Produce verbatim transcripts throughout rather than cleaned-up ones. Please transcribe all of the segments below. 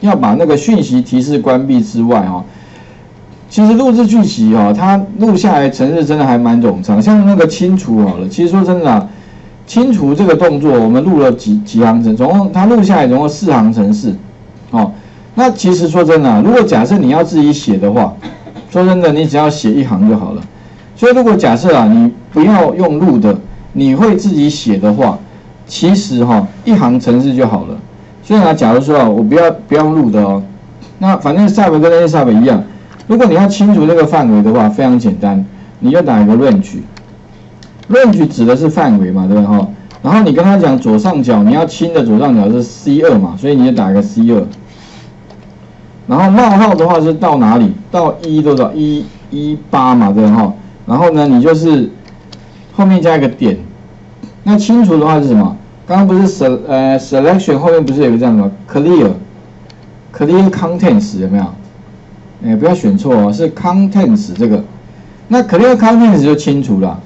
要把那个讯息提示关闭之外哦，其实录制讯息哦，它录下来程式真的还蛮冗长，像那个清除好了，其实说真的啊，清除这个动作我们录了几几行程，总共它录下来总共四行程式，哦，那其实说真的啊，如果假设你要自己写的话，说真的，你只要写一行就好了。所以如果假设啊，你不要用录的，你会自己写的话，其实哈、哦、一行程式就好了。所以呢，假如说啊，我不要不要录的哦，那反正 sub 跟那些 sub 一样，如果你要清除那个范围的话，非常简单，你就打一个 range，range 指的是范围嘛，对不对哈？然后你跟他讲左上角你要清的左上角是 C 二 嘛，所以你就打一个 C 二。然后冒号的话是到哪里？到一多少？一一八嘛，对哈。然后呢，你就是后面加一个点。那清除的话是什么？刚刚不是 sel 呃 selection 后面不是有个这样的吗 ？clear clear contents 有没有？哎，不要选错哦，是 contents 这个。那 clear contents 就清除了。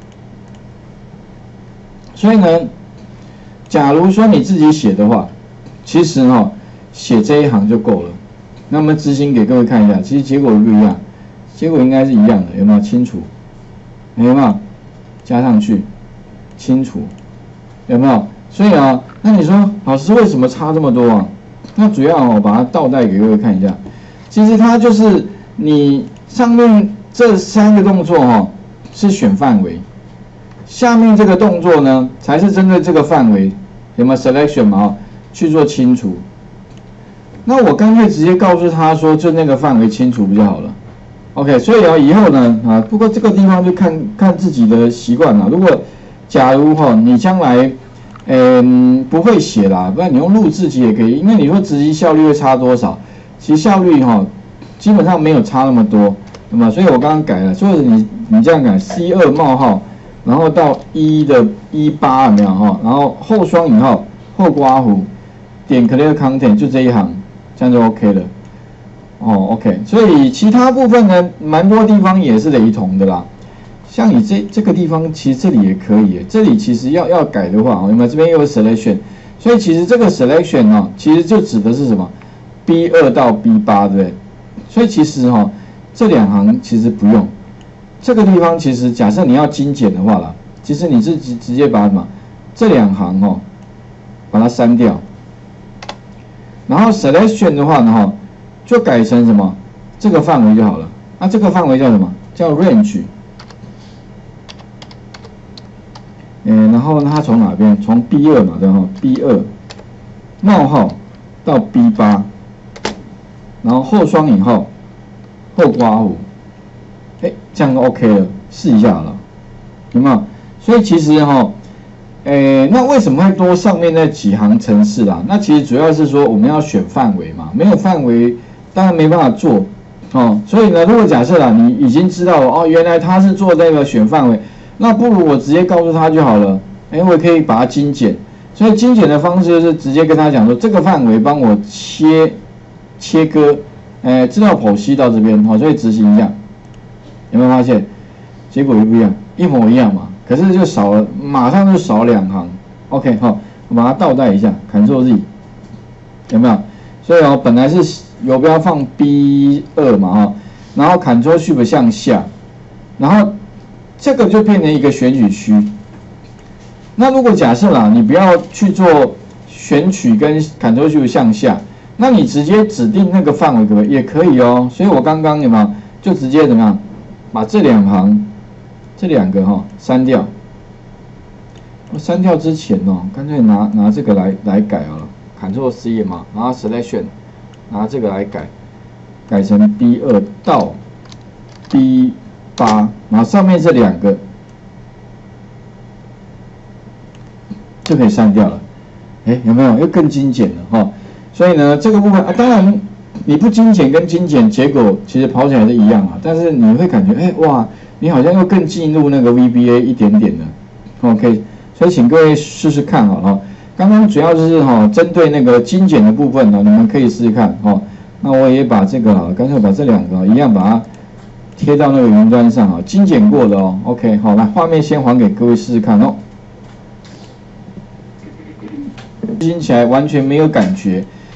所以呢，假如说你自己写的话，其实哈、哦、写这一行就够了。那么执行给各位看一下，其实结果不一样，结果应该是一样的，有没有清除？有没有加上去清除？有没有？所以啊，那你说老师为什么差这么多啊？那主要我、哦、把它倒带给各位看一下，其实它就是你上面这三个动作哈、哦、是选范围，下面这个动作呢才是针对这个范围，有没有 selection 嘛？去做清除。那我干脆直接告诉他说，就那个范围清除不就好了 ？OK， 所以啊，以后呢啊，不过这个地方就看看自己的习惯了。如果假如哈、哦，你将来嗯不会写啦，不然你用录制集也可以，因为你说执行效率会差多少？其实效率哈、哦，基本上没有差那么多，那么所以我刚刚改了，所以你你这样改 C 二 冒号，然后到一的一八有没有哈？然后后双引号后括弧点 clear content 就这一行。这样就 OK 了，哦 ，OK， 所以其他部分呢，蛮多地方也是雷同的啦。像你这这个地方，其实这里也可以，这里其实要要改的话，有没有？这边又有 selection， 所以其实这个 selection 哦，其实就指的是什么 ？B 二 到 B 八，对不对？所以其实哈、哦，这两行其实不用。这个地方其实假设你要精简的话啦，其实你是直直接把什么这两行哦，把它删掉。然后 selection 的话呢，哈，就改成什么？这个范围就好了。那这个范围叫什么？叫 range。嗯，然后呢，它从哪边？从 B 二 嘛，对吧 ？B 二 冒号到 B 八，然后后双引号后括弧，哎，这样就 OK 了。试一下好了，有没有？所以其实哈。诶，那为什么会多上面那几行程式啦？那其实主要是说我们要选范围嘛，没有范围当然没办法做哦。所以呢，如果假设啦，你已经知道了哦，原来他是做那个选范围，那不如我直接告诉他就好了。哎，我可以把它精简。所以精简的方式就是直接跟他讲说，这个范围帮我切切割，诶，知道剖析到这边好、哦，所以执行一下，有没有发现结果又不一样，一模一样嘛？可是就少了，马上就少两行。OK， 好，我把它倒带一下 ，Ctrl Z， 有没有？所以哦，本来是游标放 B 二 嘛哈，然后 Ctrl Shift 向下，然后这个就变成一个选取区。那如果假设啦，你不要去做选取跟 Ctrl Shift 向下，那你直接指定那个范围可不可以？也可以哦。所以我刚刚有没有就直接怎么样，把这两行。这两个哈、哦、删掉，我删掉之前哦，干脆拿拿这个来来改好了 ，Ctrl C 嘛，然后 Selection， 拿这个来改，改成 B 二 到 B 八，然后上面这两个就可以删掉了。哎，有没有？又更精简了哈、哦。所以呢，这个部分啊，当然你不精简跟精简，结果其实跑起来是一样啊，但是你会感觉哎哇。你好像又更进入那个 V B A 一点点的 ，OK， 所以请各位试试看好了。刚刚主要就是哈、哦，针对那个精简的部分呢，你们可以试试看哦。那我也把这个哈，干脆把这两个一样把它贴到那个云端上啊，精简过的哦。OK， 好，来画面先还给各位试试看哦。执行起来完全没有感觉，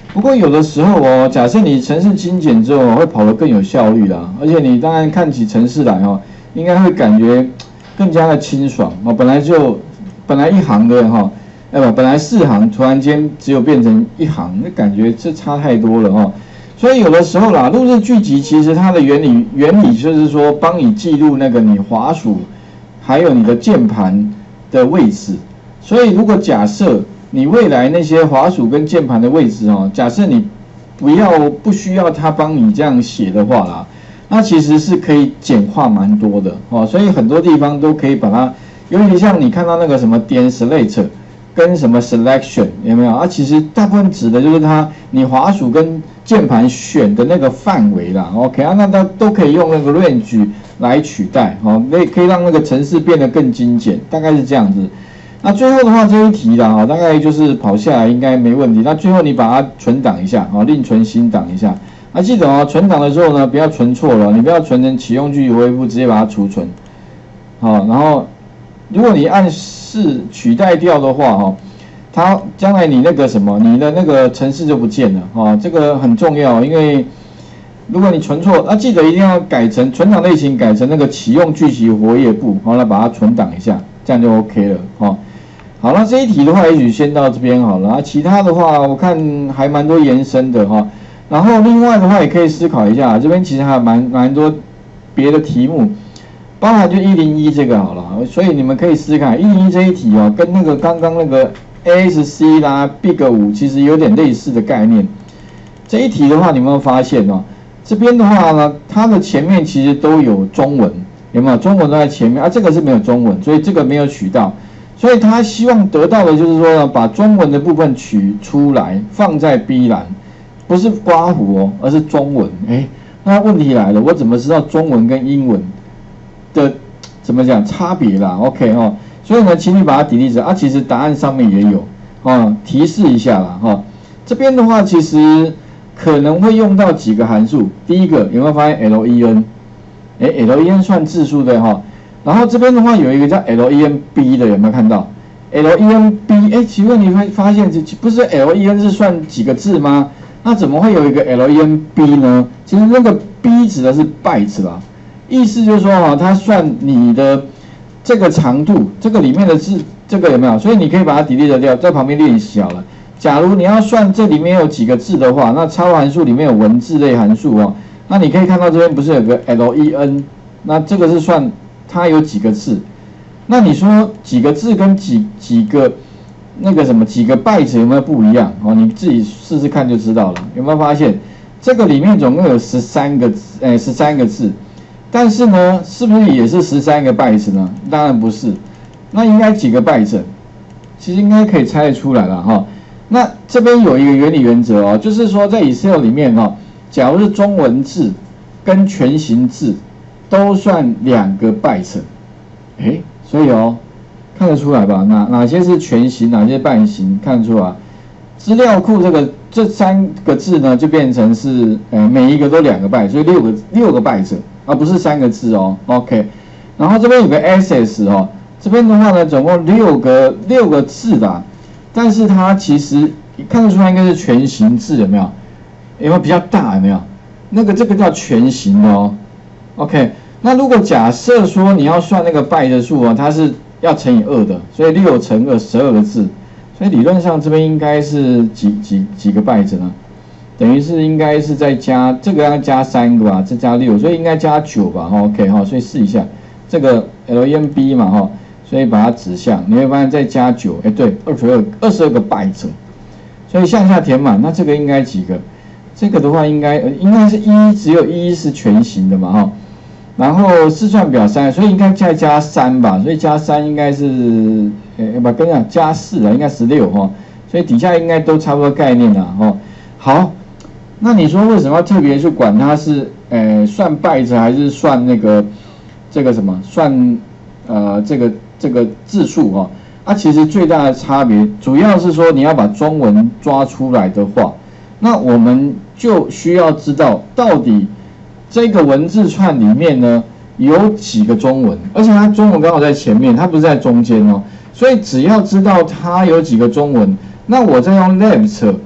不过有的时候哦，假设你程式精简之后会跑得更有效率啦，而且你当然看起程式来哦，应该会感觉更加的清爽哦。本来就本来一行的哈，哎不，本来四行突然间只有变成一行，那感觉这差太多了哦。所以有的时候啦，录制剧集其实它的原理原理就是说帮你记录那个你滑鼠还有你的键盘的位置。所以如果假设你未来那些滑鼠跟键盘的位置哦，假设你不要不需要它帮你这样写的话啦，那其实是可以简化蛮多的哦。所以很多地方都可以把它，尤其像你看到那个什么点 select 跟什么 selection 有没有啊？其实大部分指的就是它你滑鼠跟键盘选的那个范围啦。OK 啊，那它都可以用那个 range 来取代哦，可以可以让那个程式变得更精简，大概是这样子。那最后的话这一题啦，哈，大概就是跑下来应该没问题。那最后你把它存档一下，啊，另存新档一下。那记得哦，存档的时候呢，不要存错了，你不要存成启用具体恢复，直接把它储存。好，然后如果你按是取代掉的话，哈，它将来你那个什么，你的那个程式就不见了，哈，这个很重要，因为如果你存错，那记得一定要改成存档类型改成那个启用具体活页簿，好，来把它存档一下，这样就 OK 了，哈。好，那这一题的话，也许先到这边好了。啊，其他的话，我看还蛮多延伸的哈。然后另外的话，也可以思考一下，这边其实还蛮蛮多别的题目，包含就一零一这个好了。所以你们可以思考一零一这一题哦，跟那个刚刚那个 A S C 啦、Big 五其实有点类似的概念。这一题的话，你有没有发现哦？这边的话呢，它的前面其实都有中文，有没有？中文都在前面啊，这个是没有中文，所以这个没有取到。所以他希望得到的就是说呢，把中文的部分取出来，放在 B 栏，不是刮胡哦，而是中文。哎，那问题来了，我怎么知道中文跟英文的怎么讲差别啦 ？OK 哦，所以呢，请你把它 delete 着啊。其实答案上面也有哦，提示一下啦哈、哦。这边的话，其实可能会用到几个函数。第一个有没有发现 len？ 哎 ，len 算字数对哈。然后这边的话有一个叫 len_b 的，有没有看到 ？len_b， 哎，请问你会发现这不是 len 是算几个字吗？那怎么会有一个 len_b 呢？其实那个 b 指的是 bytes 啦，意思就是说哈，它算你的这个长度，这个里面的字，这个有没有？所以你可以把它 delete 掉，在旁边练习好了。假如你要算这里面有几个字的话，那超函数里面有文字类函数哦，那你可以看到这边不是有个 len， 那这个是算它有几个字，那你说几个字跟几几个那个什么几个 bytes 有没有不一样？哦，你自己试试看就知道了。有没有发现这个里面总共有十三个字，哎，十三个字，但是呢，是不是也是十三个 bytes 呢？当然不是，那应该几个 bytes？其实应该可以猜得出来了哈、哦。那这边有一个原理原则哦，就是说在 Excel 里面哦，假如是中文字跟全形字都算两个 bytes， 哎，所以哦，看得出来吧？哪哪些是全形，哪些半形，看得出来。资料库这个这三个字呢，就变成是呃每一个都两个 byte， 所以六个六个 byte， 而不是三个字哦。OK， 然后这边有个 access 哦，这边的话呢，总共六个六个字啦，但是它其实看得出来应该是全形字，有没有？有没有比较大？有没有？那个这个叫全形的哦。OK， 那如果假设说你要算那个 byte 数啊，它是要乘以二的，所以六乘二十二个字，所以理论上这边应该是几几几个 byte 呢？等于是应该是再加这个要加三个吧，再加六，所以应该加九吧。OK 哈，所以试一下这个 len_b 嘛哈，所以把它指向，你会发现再加九，哎对，二十二二十二个 byte， 所以向下填满，那这个应该几个？这个的话应该应该是一，只有一是全形的嘛哈。然后试算表三，所以应该再加三吧，所以加三应该是，呃，不，跟你讲加四啊，应该十六哈，所以底下应该都差不多概念啦哈。好，那你说为什么要特别去管它是，呃，算 byte 还是算那个这个什么算呃这个这个字数哈？啊，其实最大的差别主要是说你要把中文抓出来的话，那我们就需要知道到底这个文字串里面呢有几个中文，而且它中文刚好在前面，它不是在中间哦。所以只要知道它有几个中文，那我再用 left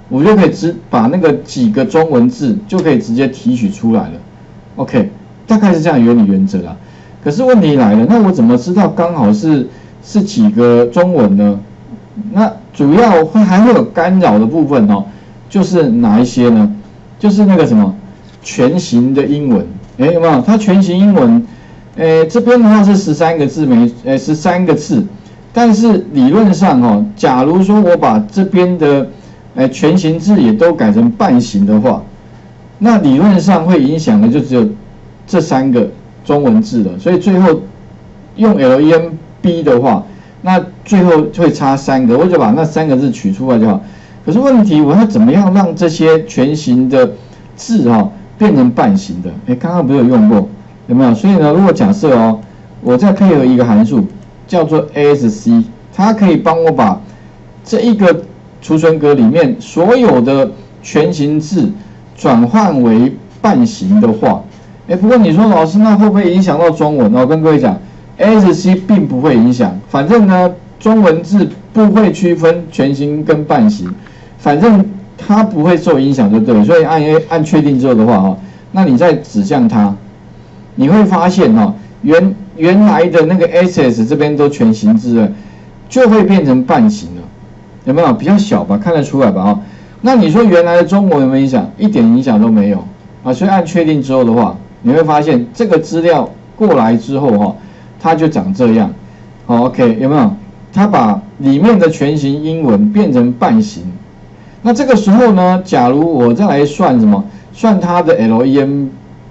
我就可以直把那个几个中文字就可以直接提取出来了。OK， 大概是这样原理原则啦。可是问题来了，那我怎么知道刚好是是几个中文呢？那主要会还会有干扰的部分哦，就是哪一些呢？就是那个什么全形的英文，哎，有没有？它全形英文，哎，这边的话是十三个字没，哎，十三个字，但是理论上哦，假如说我把这边的哎全形字也都改成半形的话，那理论上会影响的就只有这三个中文字了，所以最后用 L E M B 的话，那最后会差三个，我就把那三个字取出来就好。可是问题，我要怎么样让这些全形的字哈、哦、变成半形的？哎，刚刚不是有用过，有没有？所以呢，如果假设哦，我再配合一个函数叫做 A S C， 它可以帮我把这一个储存格里面所有的全形字转换为半形的话，哎，不过你说老师，那会不会影响到中文？我跟各位讲 ，A S C 并不会影响，反正呢，中文字不会区分全形跟半形。反正它不会受影响就对了，所以按按确定之后的话哈，那你再指向它，你会发现哈，原原来的那个 S S 这边都全形字了，就会变成半形了，有没有？比较小吧，看得出来吧哈。那你说原来的中文有没有影响？一点影响都没有啊。所以按确定之后的话，你会发现这个资料过来之后哈，它就长这样。好 ，OK， 有没有？它把里面的全形英文变成半形。那这个时候呢，假如我再来算什么？算它的 L E M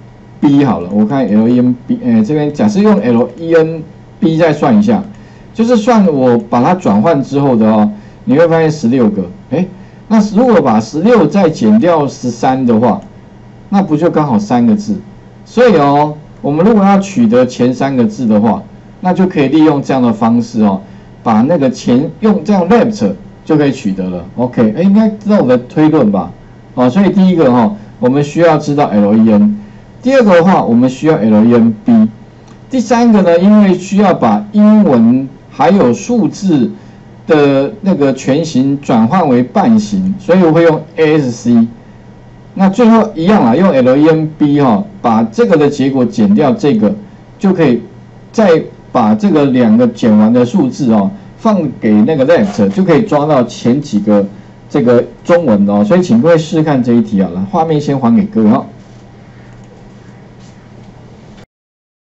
B 好了，我看 L E M B， 哎，这边假设用 L E N B 再算一下，就是算我把它转换之后的哦，你会发现十六个，哎，那如果把十六再减掉十三的话，那不就刚好三个字？所以哦，我们如果要取得前三个字的话，那就可以利用这样的方式哦，把那个前用这样 left。就可以取得了 ，OK， 哎，应该知道我的推论吧？哦，所以第一个哈、哦，我们需要知道 L E N， 第二个的话，我们需要 L E M B， 第三个呢，因为需要把英文还有数字的那个全形转换为半形，所以我会用 A S C。那最后一样啦，用 L E M B 哈、哦，把这个的结果减掉这个，就可以再把这个两个减完的数字哦。放给那个 left 就可以抓到前几个这个中文哦，所以请各位试试看这一题好了，画面先还给各位哈。